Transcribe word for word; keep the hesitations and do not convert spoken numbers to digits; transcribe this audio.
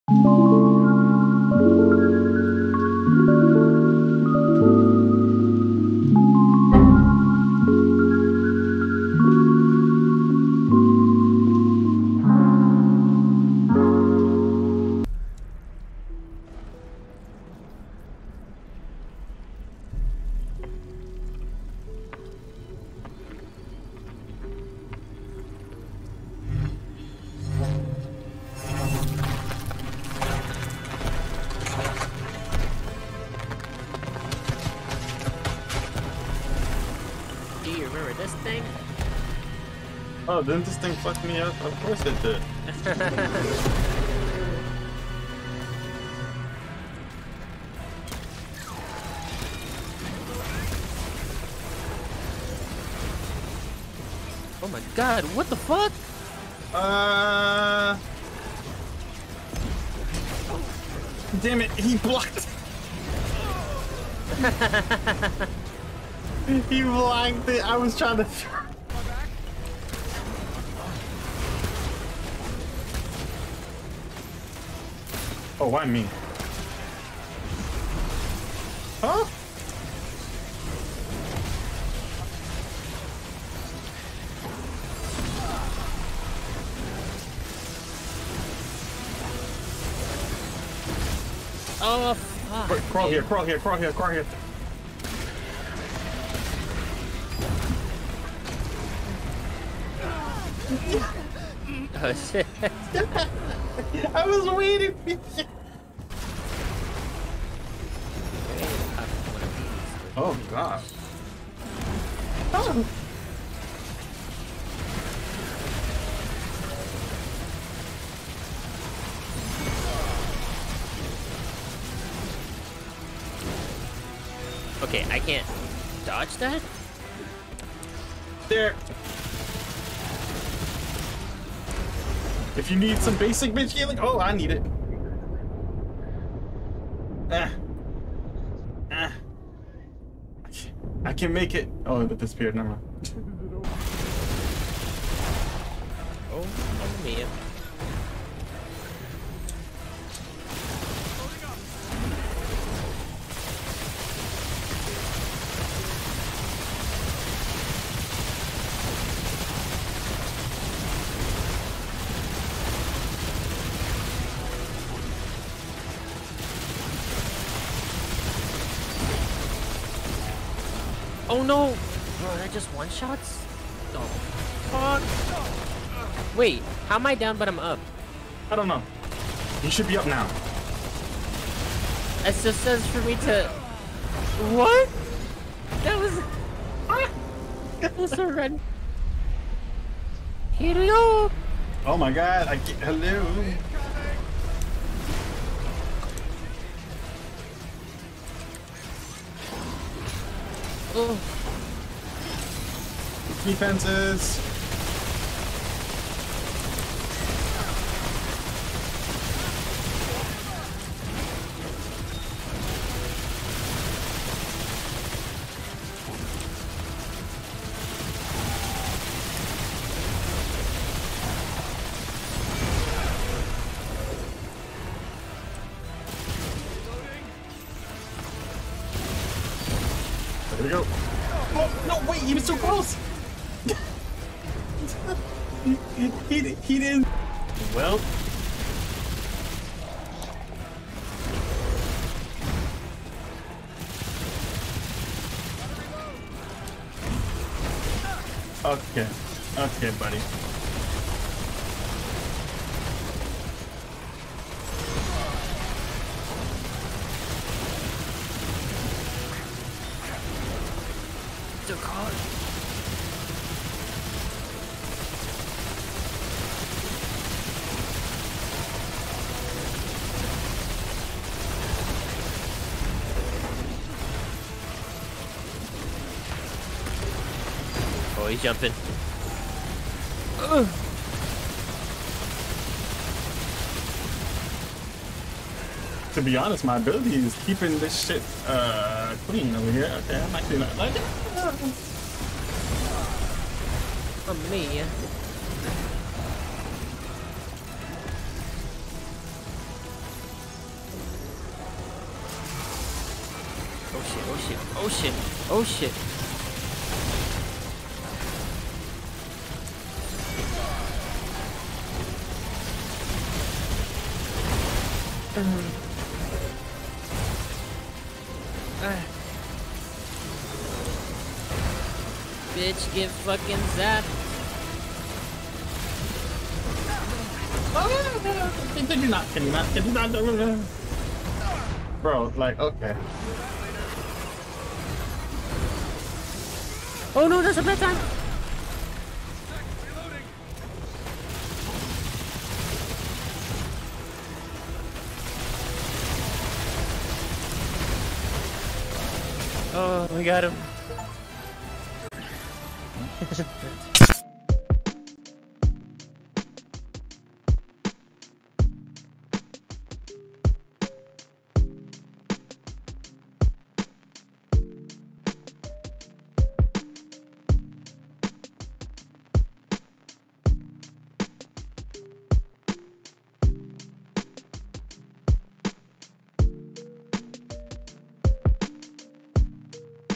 Oh, didn't this thing fuck me up? Of course it did. Oh my god, what the fuck? Uh... Damn it, he blocked. He blocked it. I was trying to... Oh, why me? Huh? Oh, fuck. Wait, crawl here, crawl here, crawl here, crawl here. Oh, shit. I was waiting for you. Oh, God. Oh. Okay, I can't dodge that? There. If you need some basic bitch healing, oh, I need it. Ah. Ah. I can make it. Oh, it disappeared. Never mind. Oh, mamma mia. Oh no! Bro, are that just one shots? Oh, fuck. Wait, how am I down but I'm up? I don't know. You should be up now. It just says for me to... What? That was... That was a run. Here we go! Oh my God, I get... Hello. Oh. Defenses. There we go. Oh, no, wait, he was so close. he, he, he didn't. Well. Okay. Okay, buddy. So caught. Oh, he's jumping. Ugh. To be honest, my ability is keeping this shit uh, clean over here. Okay, I'm actually not like it. Oh, me. Oh shit, oh shit, oh shit, oh shit. Uh. Bitch, get fucking zapped. Can you not? Can you not? Can you not? Bro, like, okay. Oh no, there's a bad time. Oh, we got him.